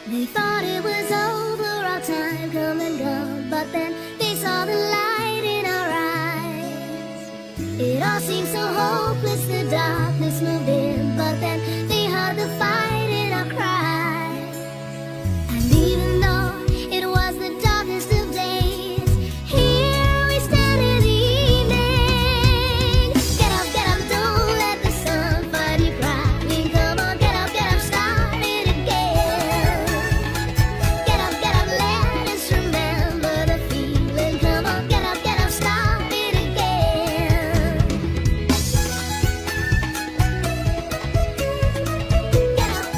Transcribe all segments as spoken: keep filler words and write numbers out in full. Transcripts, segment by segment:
They thought it was over, our time come and gone, but then they saw the light in our eyes. It all seemed so hopeless, the darkness moved in, but then they heard the fight in our cries. And even though it was the darkest of days, here we stand in the evening. Get up, get up, don't let the sun find you crying. Come on, get up, get up, start it again. Get up, get up, let us remember the feeling. Come on, get up, get up, start it again. Get up,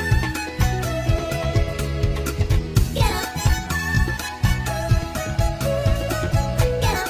get up, get up.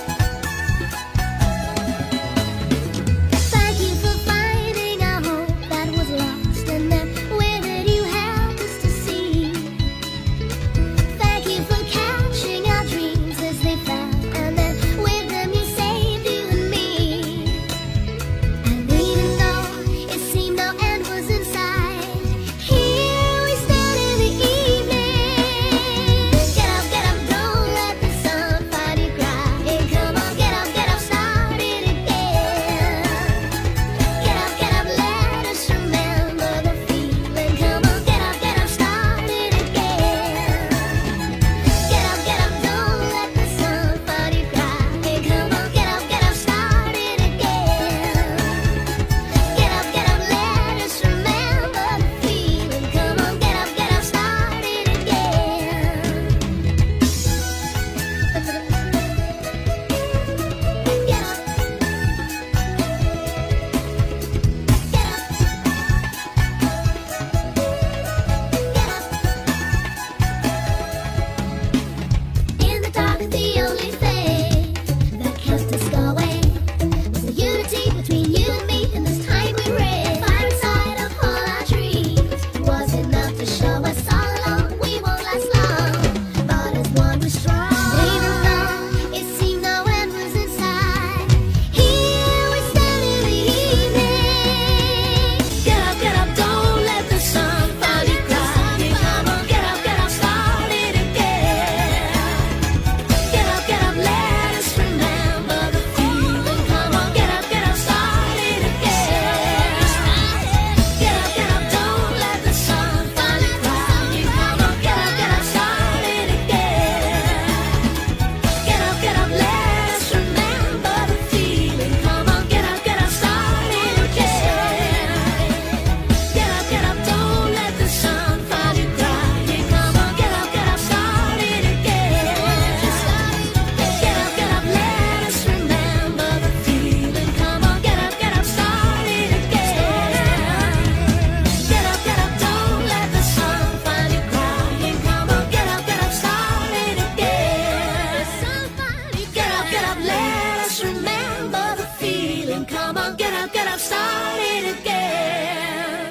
Thank you for finding our hope that was lost, and then where did you help us to see? Thank you for catching our dreams as they fell, and then with them you saved you and me. And even though it seemed no end was in sight, here we stand in the evening. Get up, get up, don't let the sun find you crying. Come on, get up, get up, start it again. Get up, get up, let us remember the feeling. Come on, get up, get up, start it again. Get up, get up, don't let the sun find you crying. Come on, get up, get up, start it again. Get up, get up, let us remember the feeling. Come on, get up, get up, start it again. Get up. In the dark, the only thing that kept us going was the unity between you and me. In this time we ran, fire inside of all our dreams was enough to show us all along we won't last long, but as one we're strong. Even though it seemed no end was in sight, here we stand in the evening. Get up, get up, don't let the sun find you crying. Come on, get up, get up, start it again. Get up, get up, let us remember the feeling. Come on, get up, get up, start it again. Get up, get up, don't let the sun find you crying. Come on, get up, get up, start it again. Get up, get up, let us remember the feeling. Come on, get up, get up, start it again. Get up, get up, don't let the sun find you crying. Come on, get up, get up, start it again. Get up, get up, let us remember the feeling. Come on, get up, get up, start it again. Get up, get up, don't let the sun find you crying. Come on, get up, get up, start it again. Get up, get up, let us remember the feeling. Come on, get up, get up, start it again.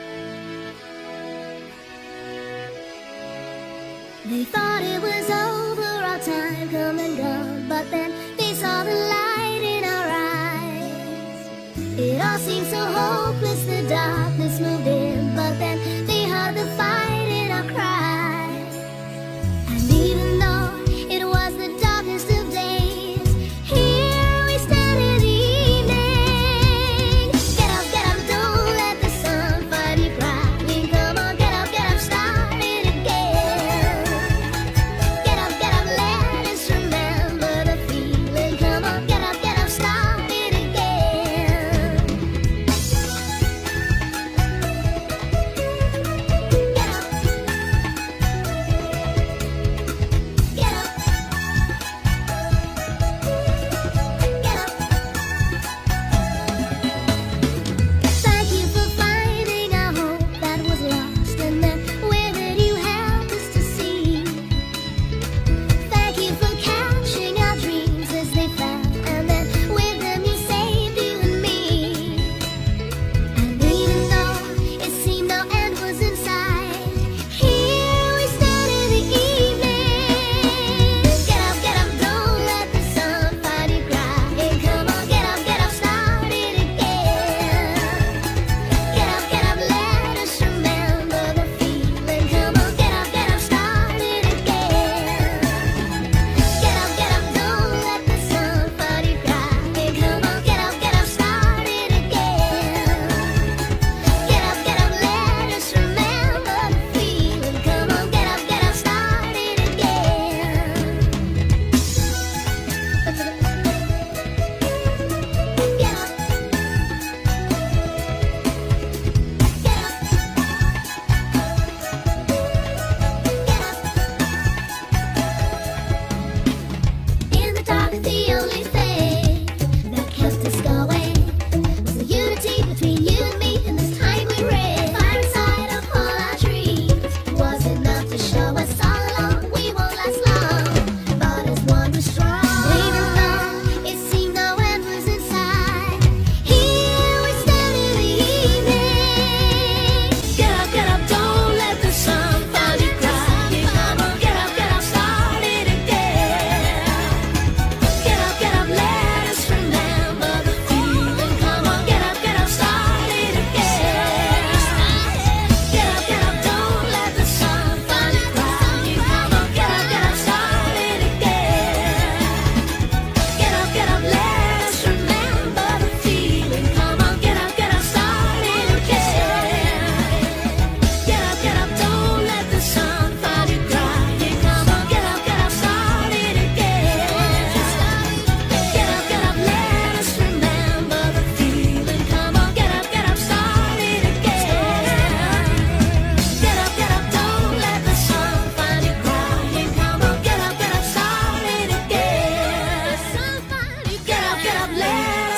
They thought it was over, our time come and gone, but then they saw the light in our eyes. It all seemed so hopeless, the darkness moved in, but then they heard the fight in our cries. And even though it was the darkest of days, here we stand in the evening. Get up, get up, don't let the sun find you crying. Come on, get up, get up, start it again. Get up, get up, let us remember the feeling. Come on, get up, get up, start it again.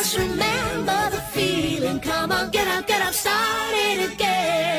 Just remember the feeling. Come on, get up, get up, start it again.